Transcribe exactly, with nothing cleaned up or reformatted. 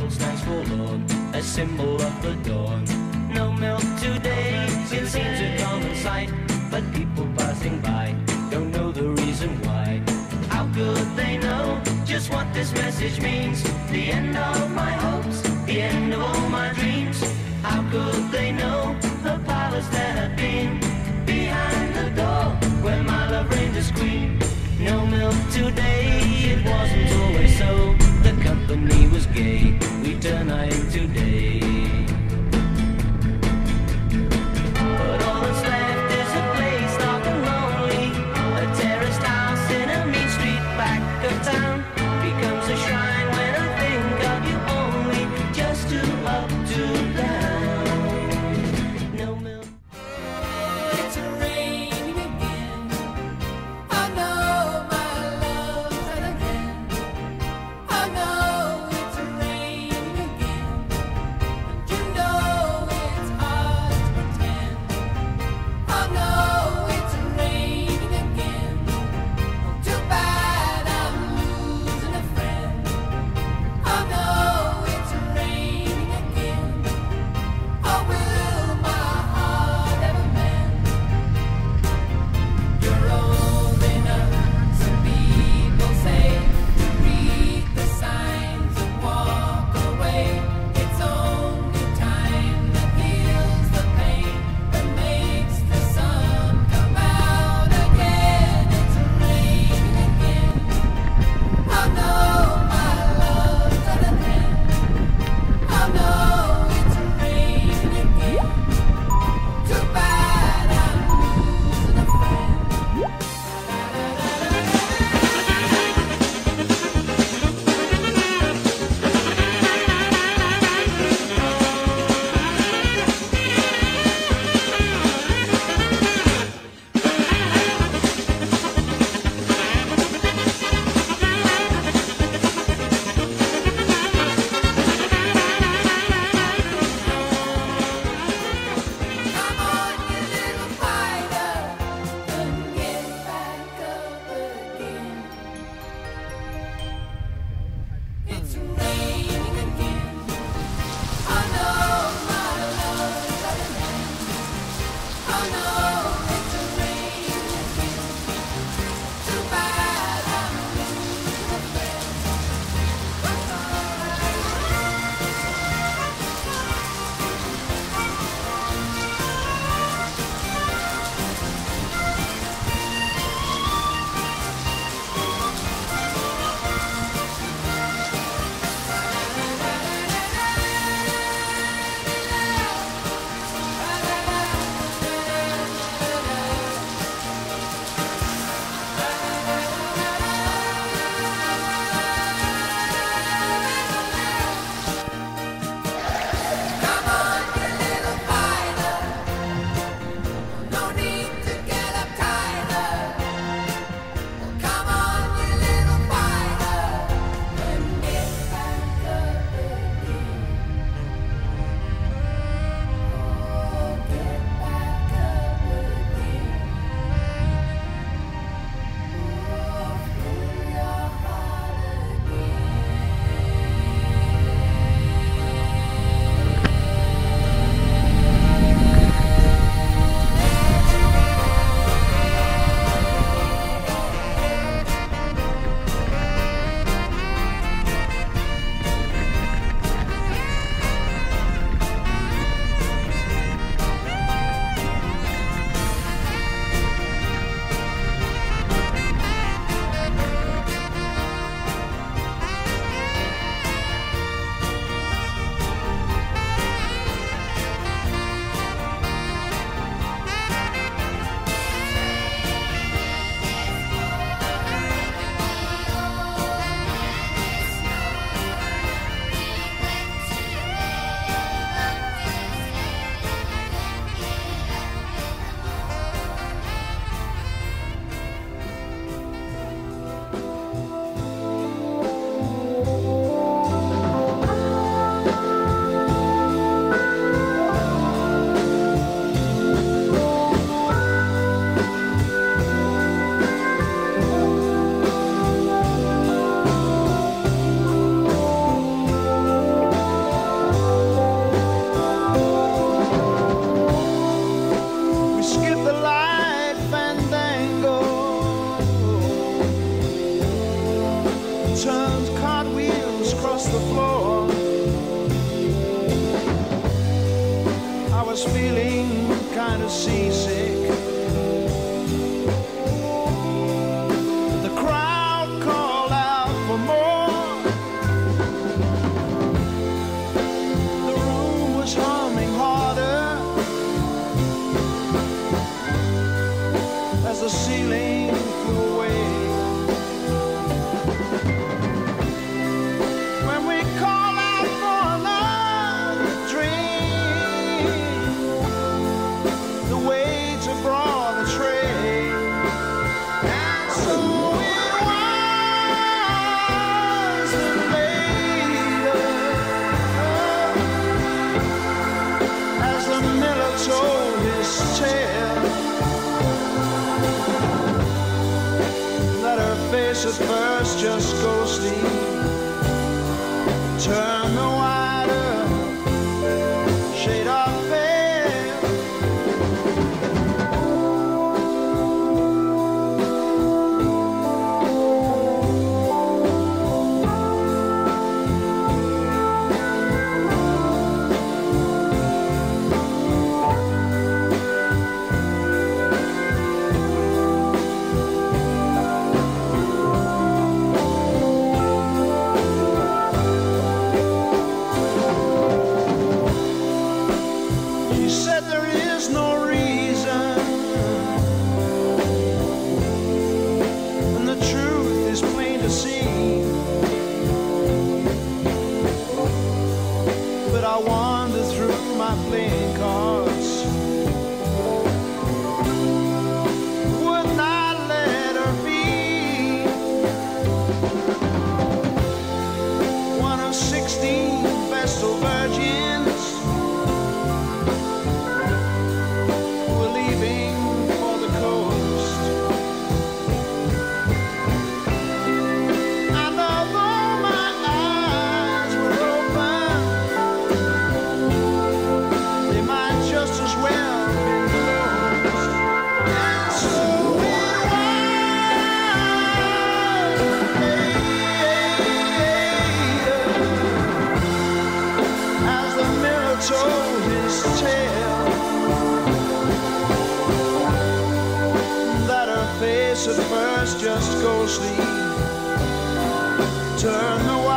world stands forlorn, a symbol of the dawn. No milk today, it seems a common sight, but people passing by don't know the reason why. How could they know just what this message means? The end of my hopes, the end of all my dreams. How could they know the powers that have been behind the door where my love reigned as queen? No milk today, it wasn't always so. The company was gay, we turn eye today. But all that's left is a place dark and lonely. A terraced house in a mean street back of town becomes a shrine when I think of you only. Just to up to down. No milk. It's raining again. I know my love's at an end. I know it's raining again. was feeling kind of seasick. The crowd called out for more. The room was humming harder as the ceiling flew away. When we call out for another drink, the waits have brought a tray. And so it was that later, as the miller told his tale, that her face at first just ghostly turned the wider shade of pale. He said there is no reason, and the truth is plain to see. But I wander through my playing cards, would not let her be one of sixteen Vestal virgins were leaving for the coast. And although my eyes were open, they might just as well be closed. And so it was later, as the mirror told his tale, that her face at first just ghostly turned the